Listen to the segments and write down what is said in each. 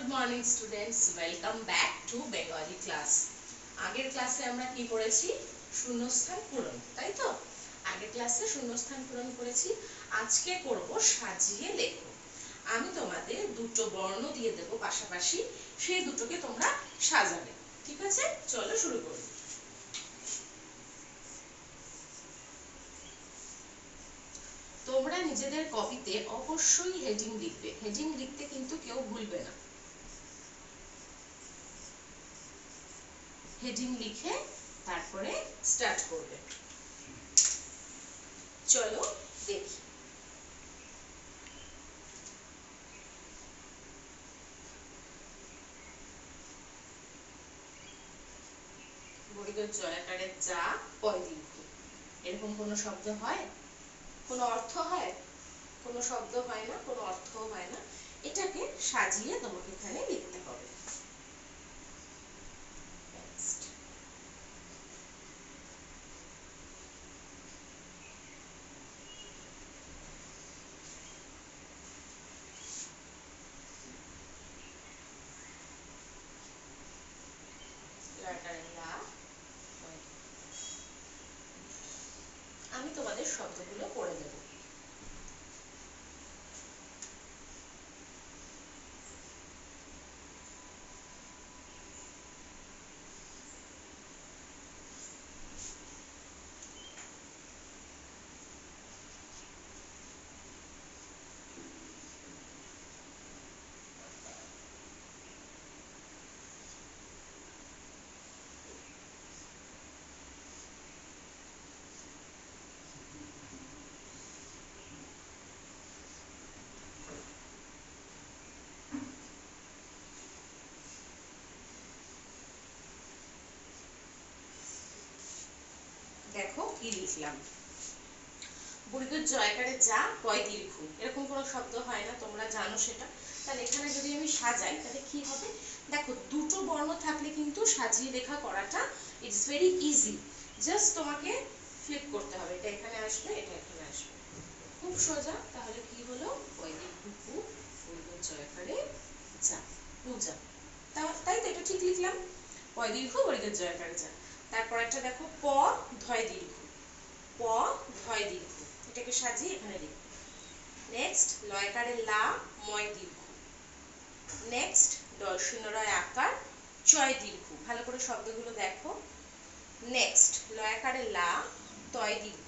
Morning students, welcome back to Bengali class. আগের ক্লাসে আমরা কি করেছি? শূন্যস্থান পূরণ, তাই তো? আগের ক্লাসে শূন্যস্থান পূরণ করেছি। আজকে করব সাজিয়ে লেখো। আমি তোমাদের দুটো বর্ণ দিয়ে দেব পাশাপাশি, সেই দুটোকে তোমরা সাজাবে। ঠিক আছে, চলো শুরু করি। তোমরা নিজেদের কপিতে অবশ্যই হেডিং লিখবে। হেডিং লিখতে কিন্তু কেউ ভুলবে না। হেডিং লিখে তারপরে স্টার্ট করবে। চলো দেখি। বর্গের জয়াকারে যা, পয় দীর্ঘ, এরকম কোনো শব্দ হয়? কোনো অর্থ হয়? কোনো শব্দ হয় না, কোনো অর্থও হয় না। এটাকে সাজিয়ে তোমাকে এখানে লিখতে হবে। আমি তোমাদের শব্দগুলো পড়ে দেব। দেখো কি লিখলাম। বর্গের জয়াকারে যা, পয় দীর্ঘ, এরকম কোনো শব্দ হয় না, তোমরা জানো সেটা। তাহলে এখানে যদি আমি সাজাই তাহলে কি হবে? দেখো, দুটো বর্ণ থাকলে কিন্তু সাজিয়ে লেখা করাটা ইটস ভেরি ইজি। জাস্ট তোমাকে ফ্লিপ করতে হবে, এটা এখানে আসবে, এটা এখানে আসবে, খুব সোজা। তাহলে কি হলো? পয় দীর্ঘ পু, বর্গের জয়াকারে যা, পূজা। তাই তো, এটা ঠিক লিখলাম। পয় দীর্ঘ, বর্গের জয়াকারে যা। তারপর একটা দেখো, প ধয় দীর্ঘ, প ধয় দীর্ঘ, এটাকে সাজিয়ে এখানে লিখব। নেক্সট লয়কারে লা, ময় দীর্ঘ। নেক্সট ডয়শূন্যরয় আকার, চয় দীর্ঘ। ভালো করে শব্দগুলো দেখো। নেক্সট লয়কারে লা, তয় দীর্ঘ।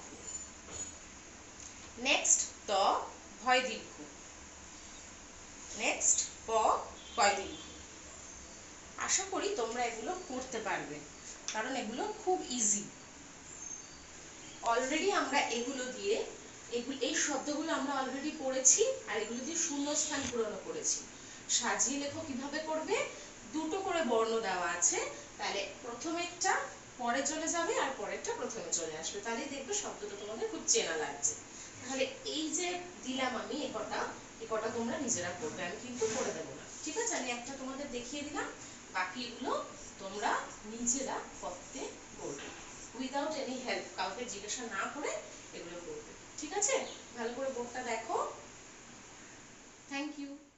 নেক্সট ত ভয় দীর্ঘ। নেক্সট প কয় দীর্ঘ। আশা করি তোমরা এগুলো করতে পারবে, কারণ এগুলো খুব ইজি। অলরেডি আমরা এগুলো দিয়ে এই শব্দগুলো আমরা অলরেডি পড়েছি, আর এগুলো দিয়ে শূন্যস্থান পূরণ করেছি। সাজিয়ে লেখো কিভাবে করবে? দুটো করে বর্ণ দেওয়া আছে, তাহলে প্রথমেরটা পরে চলে যাবে আর পরেরটা প্রথমে চলে আসবে, তাহলেই দেখবে শব্দটা তোমাদের খুব চেনা লাগছে। তাহলে এই যে দিলাম আমি এ কটা তোমরা নিজেরা করবে, আমি কিন্তু করে দেবো না। ঠিক আছে, আমি একটা তোমাদের দেখিয়ে দিলাম, বাকিগুলো তোমরা নিজেরা করতে করবে, উইদাউট এনি হেল্প, কাউকে জিজ্ঞাসা না করে এগুলো করবে। ঠিক আছে, ভালো করে বোর্ডটা দেখো। Thank you.